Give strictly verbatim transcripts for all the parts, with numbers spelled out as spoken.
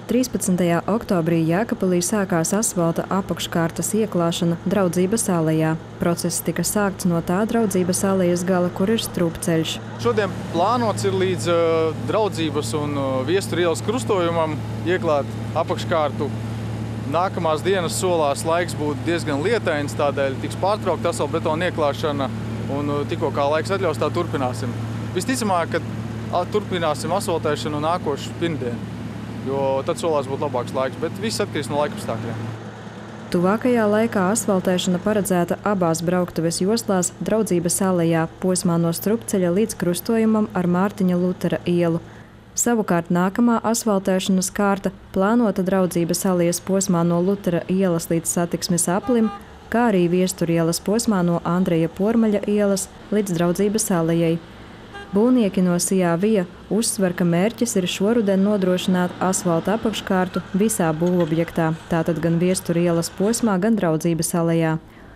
trīspadsmitajā oktobrī Jēkabpilī sākās asfalta apakškārtas ieklāšana Draudzības alejā. Process tika sākts no tā Draudzības alejas gala, kur ir strupceļš. Šodien plānots ir līdz uh, Draudzības un uh, Viestura ielas krustojumam ieklāt apakškārtu. Nākamās dienas solās laiks būt diezgan lietains, tādēļ tiks pārtraukta asfaltbetona ieklāšana un uh, tikko kā laiks atļaus, tā turpināsim. Visticamāk, ka turpināsim asfaltēšanu nākošu pirmdienu, jo tad solās būtu labāks laiks, bet viss atkarīgs no laikapstākļiem. Tuvākajā laikā asfaltēšana paredzēta abās brauktuves joslās Draudzības alejā, posmā no strupceļa līdz krustojumam ar Mārtiņa Lutera ielu. Savukārt nākamā asfaltēšanas kārta plānota Draudzības alejas posmā no Lutera ielas līdz Satiksmes aplim, kā arī Viestura ielas posmā no Andreja Pormaļa ielas līdz Draudzības alejai. Būvnieki no Sijā Via uzsver, ka mērķis ir šoruden nodrošināt asfalta apakškārtu visā būvobjektā, tātad gan Viestura ielas posmā, gan Draudzības alejā.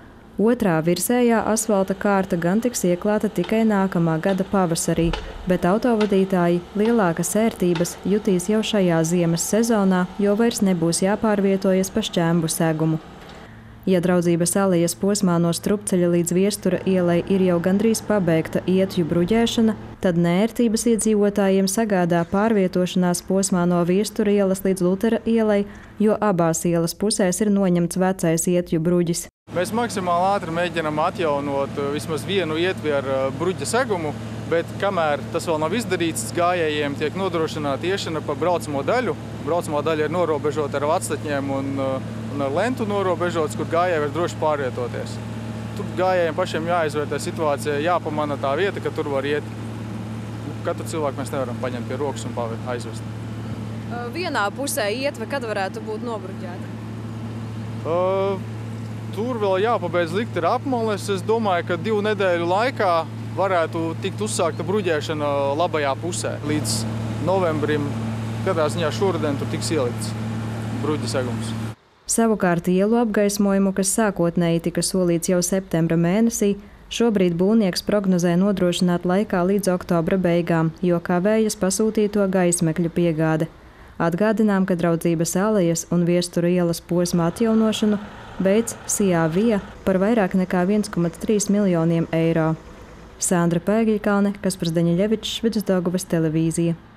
Otrā virsējā asfalta kārta gan tiks ieklāta tikai nākamā gada pavasarī, bet autovadītāji lielākas ērtības jutīs jau šajā ziemas sezonā, jo vairs nebūs jāpārvietojas pa šķēmbu segumu. Ja Draudzības alejas posmā no strupceļa līdz Viestura ielai ir jau gandrīz pabeigta ietju bruģēšana, tad neērtības iedzīvotājiem sagādā pārvietošanās posmā no Viestura ielas līdz Lutera ielai, jo abās ielas pusēs ir noņemts vecais ietju bruģis. Mēs maksimāli ātri mēģinām atjaunot vismaz vienu ietvi ar bruģa segumu, bet kamēr tas vēl nav izdarīts, gājējiem tiek nodrošināta iešana pa braucamo daļu. Braucamo daļa ir norobežota ar vecstatņiem un, un ar lentu norobežots, kur gājēji var droši pārvietoties. Tur gājējiem pašiem jāizvērtē situācija, jāpamana tā vieta, ka tur var iet. Katru cilvēku mēs nevaram paņemt pie rokas un aizvest. Vienā pusē ietve, kad varētu būt nobruģēta? Uh, tur vēl jāpabeidz likt ar apmales. Es domāju, ka divu nedēļu laikā varētu tikt uzsākta bruģēšana labajā pusē. Līdz novembrim, katrā ziņā šoruden, tur tiks ielikts bruģa segums. Savukārt ielu apgaismojumu, kas sākotnēji tika solīts jau septembra mēnesī, šobrīd būvnieks prognozē nodrošināt laikā līdz oktobra beigām, jo kavējas pasūtīto gaismekļu piegāde. Atgādinām, ka Draudzības alejas un Viestura ielas posma atjaunošanu beidz Sijā Via par vairāk nekā viens komats trīs miljoniem eiro. Sandra Pēgiļkalne, Kaspars Daņiļevičs, Vidusdaugavas televīzija.